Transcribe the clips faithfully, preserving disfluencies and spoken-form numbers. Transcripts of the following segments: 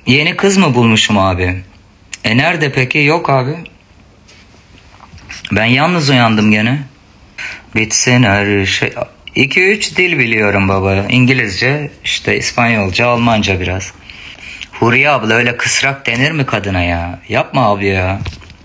Yeni kız mı bulmuşum abi? E nerede peki? Yok abi. Ben yalnız uyandım gene. Bitsin her şey. iki üç dil biliyorum baba. İngilizce, işte İspanyolca, Almanca biraz. Huriye abla, öyle kısrak denir mi kadına ya? Yapma abi ya.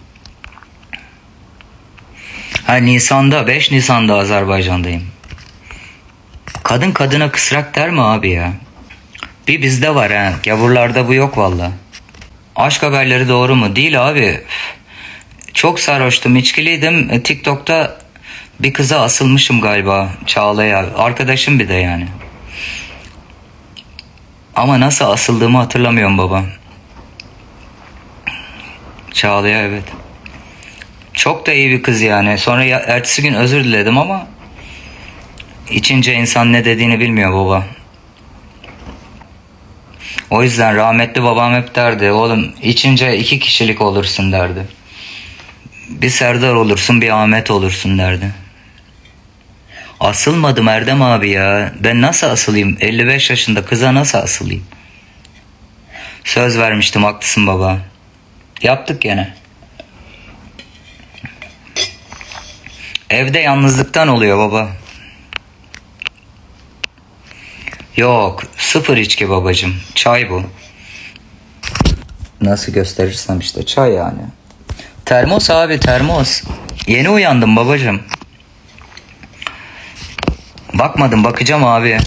Ha, Nisan'da, beş Nisan'da Azerbaycan'dayım. Kadın kadına kısrak der mi abi ya? Bir bizde var ha. Gavurlarda bu yok valla. Aşk haberleri doğru mu? Değil abi. Çok sarhoştum, içkiliydim. E, TikTok'ta bir kıza asılmışım galiba. Çağla'ya. Arkadaşım bir de yani. Ama nasıl asıldığımı hatırlamıyorum baba. Çağla'ya, evet. Çok da iyi bir kız yani. Sonra ya, ertesi gün özür diledim ama içince insan ne dediğini bilmiyor baba. O yüzden rahmetli babam hep derdi, oğlum içince iki kişilik olursun derdi. Bir Serdar olursun, bir Ahmet olursun derdi. Asılmadım Erdem abi ya. Ben nasıl asılayım? elli beş yaşında kıza nasıl asılayım? Söz vermiştim, haklısın baba. Yaptık gene. Evde yalnızlıktan oluyor baba. Yok, sıfır içki babacım. Çay bu. Nasıl gösterirsem işte, çay yani. Termos abi, termos. Yeni uyandım babacım. Bakmadım, bakacağım abi.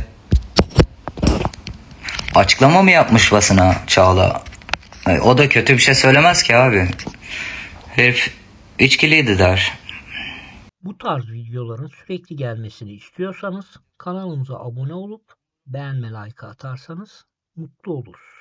Açıklama mı yapmış basına Çağla? O da kötü bir şey söylemez ki abi. Herif içkiliydi der. Bu tarz videoların sürekli gelmesini istiyorsanız kanalımıza abone olup beğenme, like atarsanız mutlu oluruz.